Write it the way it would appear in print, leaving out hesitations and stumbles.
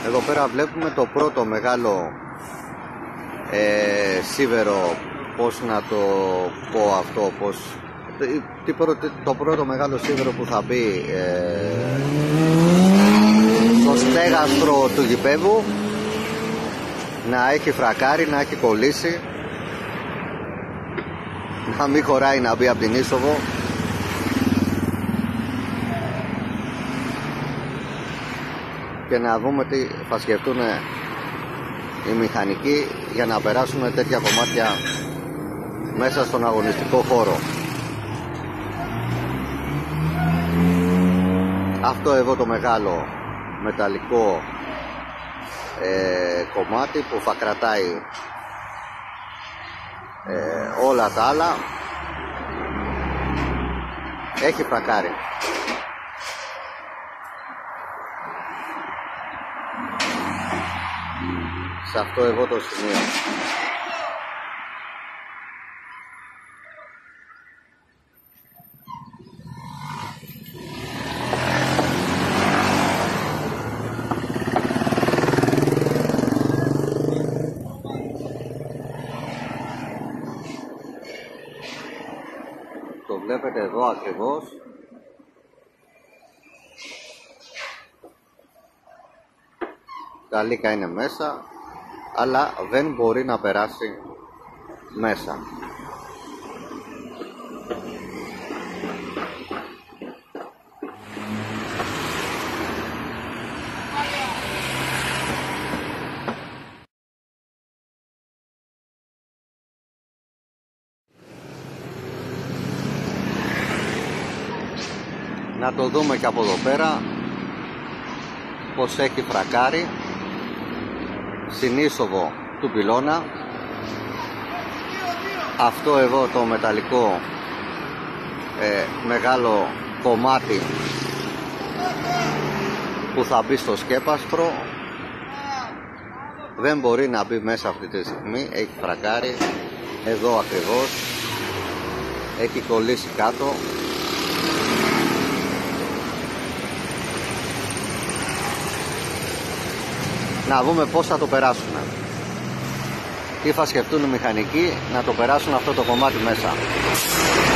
Εδώ πέρα βλέπουμε το πρώτο μεγάλο σίδερο, πώς να το πω αυτό, το πρώτο μεγάλο σίδερο που θα μπει στο στέγαστρο του γηπέδου, να έχει φρακάρει, να έχει κολλήσει, να μην χωράει να μπει από την είσοδο. Και να δούμε τι θα σκεφτούν οι μηχανικοί για να περάσουν τέτοια κομμάτια μέσα στον αγωνιστικό χώρο. Αυτό εδώ το μεγάλο μεταλλικό κομμάτι που θα κρατάει όλα τα άλλα, έχει φρακάρει. Σε αυτό εδώ το σημείο. Το βλέπετε εδώ ακριβώς. Τα λύκα είναι μέσα, αλλά δεν μπορεί να περάσει μέσα. Να το δούμε και από εδώ πέρα πως έχει φρακάρει στην είσοδο του πυλώνα. Αυτό εδώ το μεταλλικό μεγάλο κομμάτι που θα μπει στο σκέπαστρο δεν μπορεί να μπει μέσα αυτή τη στιγμή, έχει φρακάρει εδώ ακριβώς, έχει κολλήσει κάτω. Να δούμε πώς θα το περάσουν. Τι θα σκεφτούν οι μηχανικοί να το περάσουν αυτό το κομμάτι μέσα.